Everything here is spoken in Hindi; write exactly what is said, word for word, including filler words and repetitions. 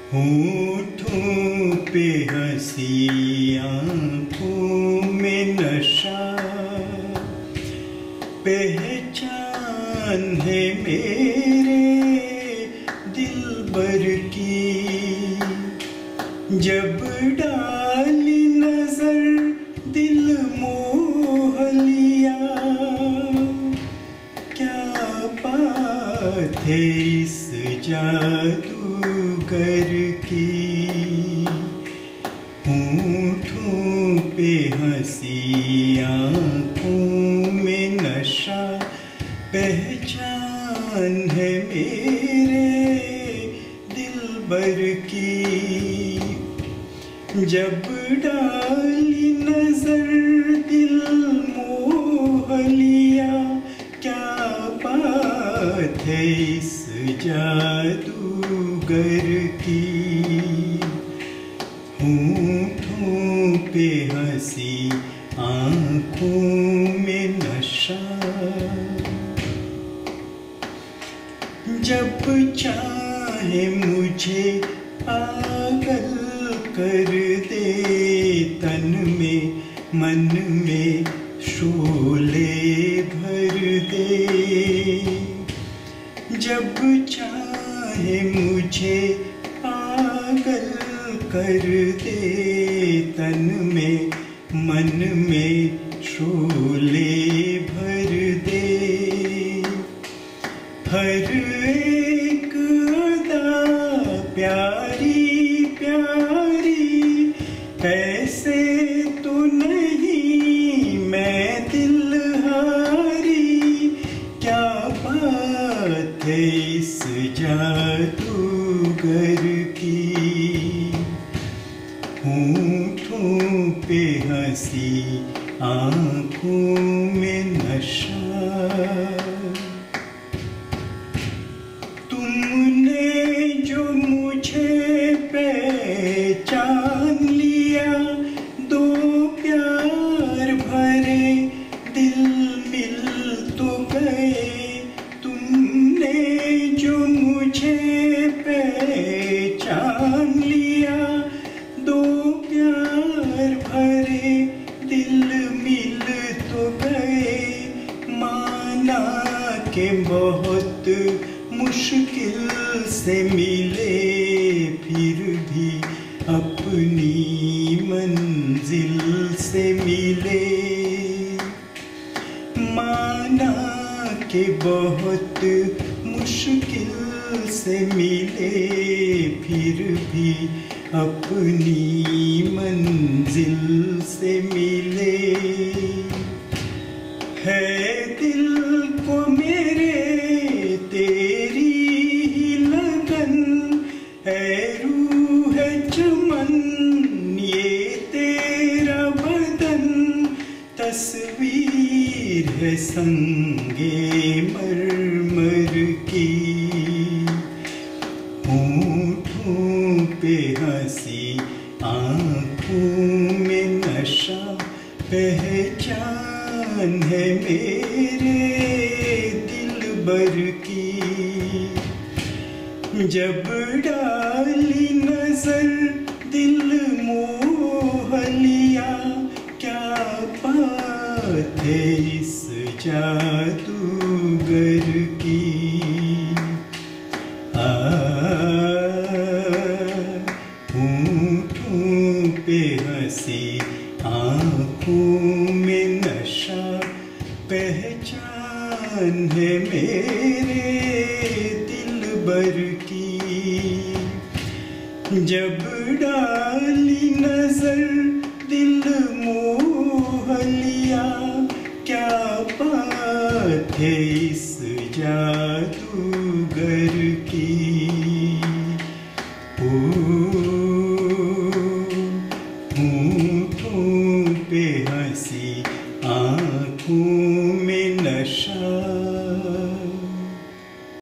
होठों पे हंसी आँखों में नशा, पहचान है मेरे दिलबर की। जब डाली नजर दिल मोह लिया, क्या बात है इस जादूगर की। होठों पे हंसी आँखों में नशा, पहचान है मेरे दिलबर की। जब डाली नजर दिल मोह लिया, क्या बात है इस जादूगर की। होठों पे हंसी आँखों में नशा, जब चाहे मुझे पागल कर दे। तन में मन में शोले भर दे। जब चाहे मुझे पागल कर दे। तन में मन में शोले भर दे। हर एक अदा प्यारी प्यारी, ऐसे तो नहीं मैं दिलहारी। क्या बात है इस जादूगर की। होठों पे हंसी आँखों में नशा, तुमने जो मुझे पहचान लिया। दो प्यार भरे दिल मिल तो गए। तुमने जो मुझे पहचान लिया। दो प्यार भरे दिल मिल तो गए। माना के बहुत मुश्किल से मिले, फिर भी अपनी मंजिल से मिले। माना के बहुत मुश्किल से मिले, फिर भी अपनी मंजिल से मिले। है दिल को मेरे तेरी ही लगन, है रूह है चमन ये तेरा बदन। तस्वीर है संगे मरमर की। होठों पे हंसी आँखों में नशा, पहचान है मेरे दिलबर की। जब डाली नजर दिल मोह लिया, क्या बात है इस जादूगर की। आ होठों पे हंसी आँखों में नशा, पहचान है मेरे दिलबर की। जब डाली नजर दिल मोह लिया, क्या बात है इस जादूगर की। ओ